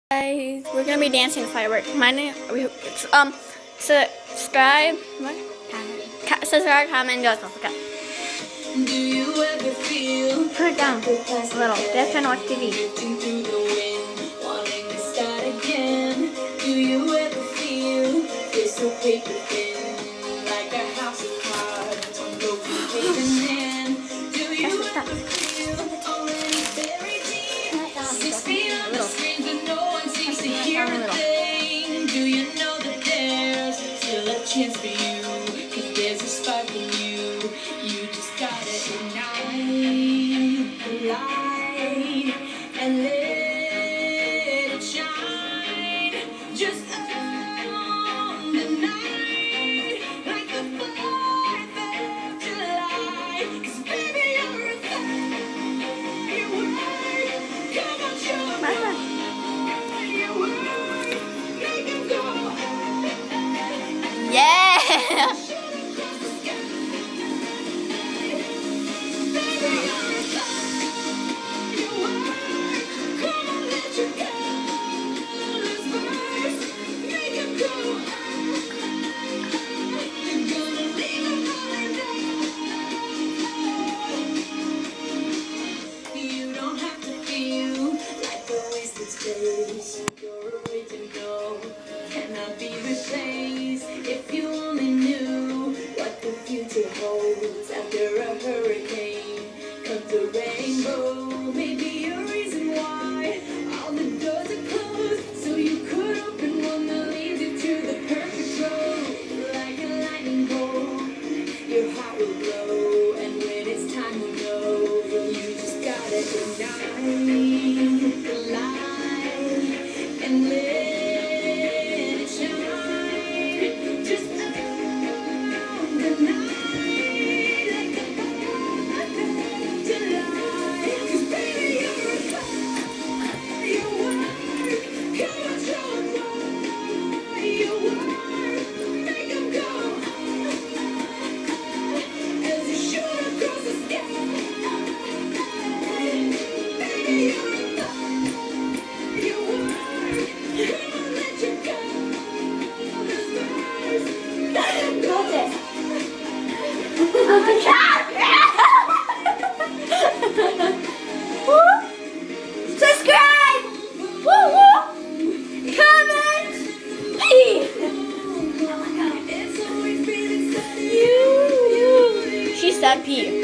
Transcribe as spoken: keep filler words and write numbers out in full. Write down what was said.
Guys, we're gonna be dancing Firework. My name, it's, um, subscribe, what? Comment. Subscribe, comment, and go. Okay. Do you ever feel? Put it down a little. Dad's trying to watch T V. Through the wind, wanting to start again. Do you ever feel it's so paper thin, like a house of cards on broken paving hand? Do you ever feel already buried deep, six feet under screens and no one seems to hear a thing? Do you know that there's still a chance for you? 'Cause there's a spark in you. You just gotta ignite the light and let it shine. Just on the night, like the fourth of July. 'Cause baby, you're a firework. Come on, show me your work. Make it go. Yeah! Space, your original cannot be replaced. If you only knew what the future holds after a hurricane comes a rainbow. Maybe a reason why all the doors are closed, so you could open one that leads you to the perfect road. Like a lightning bolt, your heart will glow, and when it's time to know, you just gotta ignite the light and let it shine. Just on the night, like the fourth of July. 'Cause baby, you're a firework. Come on, show 'em what you work. Make 'em go as you shoot across the sky. Baby, you're a firework. Subscribe! Woo woo! Comment! Pee! You, you. She said pee.